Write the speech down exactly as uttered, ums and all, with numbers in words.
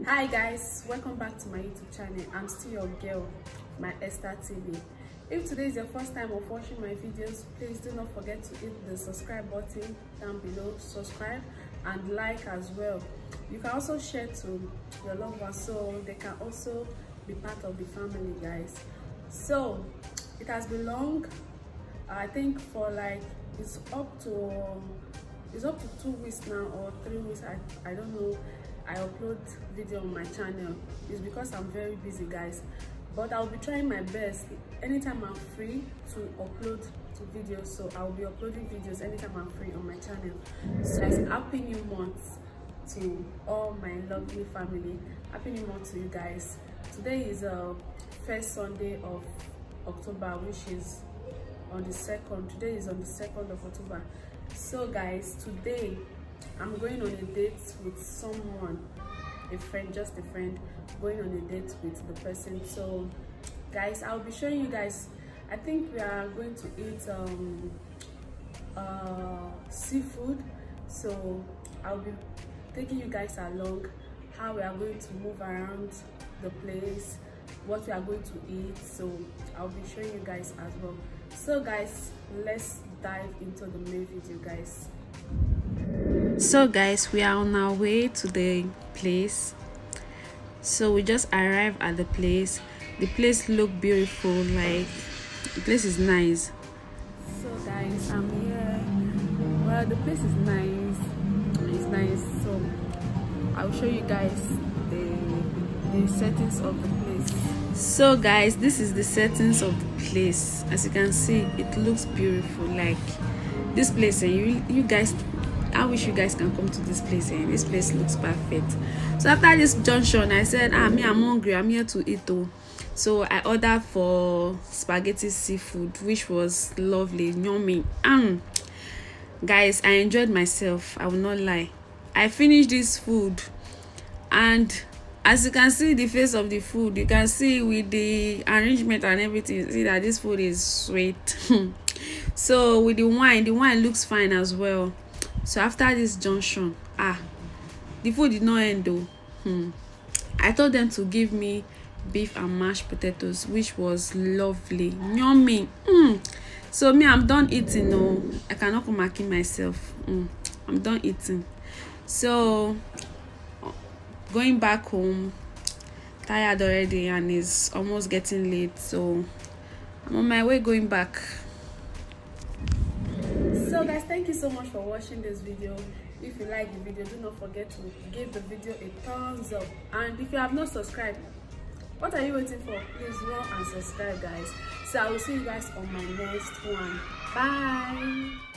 Hi guys, welcome back to my YouTube channel. I'm still your girl, my Esther T V. If today is your first time of watching my videos, please do not forget to hit the subscribe button down below, subscribe and like as well. You can also share to your loved ones so they can also be part of the family, guys. So it has been long. I think for like it's up to it's up to two weeks now or three weeks. I, I don't know. I upload video on my channel. It's because I'm very busy, guys, but I'll be trying my best anytime I'm free to upload to videos. So I'll be uploading videos anytime I'm free on my channel. So guys, happy new month to all my lovely family. Happy new month to you guys. Today is a uh, first Sunday of October, which is on the second. Today is on the second of October. So guys, today I'm going on a date with someone, a friend, just a friend, going on a date with the person. So guys, I'll be showing you guys, I think we are going to eat um uh seafood. So I'll be taking you guys along how we are going to move around the place, what we are going to eat. So I'll be showing you guys as well. So guys, let's dive into the main video, guys. So guys, we are on our way to the place. So we just arrived at the place. The place looked beautiful, like the place is nice. So guys, I'm here. Well, the place is nice. It's nice. So I'll show you guys the the settings of the place. So guys, this is the settings of the place. As you can see, it looks beautiful. Like this place, and you you guys, I wish you guys can come to this place, and this place looks perfect. So after this junction, I said, ah, me, I'm hungry, I'm here to eat though. So I ordered for spaghetti seafood, which was lovely, yummy. Um guys, I enjoyed myself, I will not lie. I finished this food, and as you can see the face of the food, you can see with the arrangement and everything, see that this food is sweet. So with the wine, the wine looks fine as well. So after this junction, ah the food did not end though. hmm. I told them to give me beef and mashed potatoes, which was lovely, yummy. mm. So me, I'm done eating. No, I cannot come back in myself. mm. I'm done eating. So going back home, tired already, and it's almost getting late, so I'm on my way going back. So guys, thank you so much for watching this video. If you like the video, do not forget to give the video a thumbs up, and if you have not subscribed, what are you waiting for? Please run and subscribe, guys. So I will see you guys on my next one. Bye.